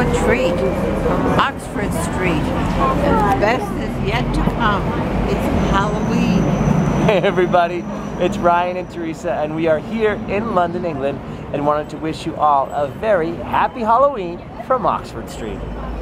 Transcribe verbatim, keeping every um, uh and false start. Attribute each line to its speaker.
Speaker 1: a treat from Oxford Street. The best is yet to come. It's Halloween.
Speaker 2: Hey everybody, it's Ryan and Teresa, and we are here in London, England, and wanted to wish you all a very happy Halloween from Oxford Street.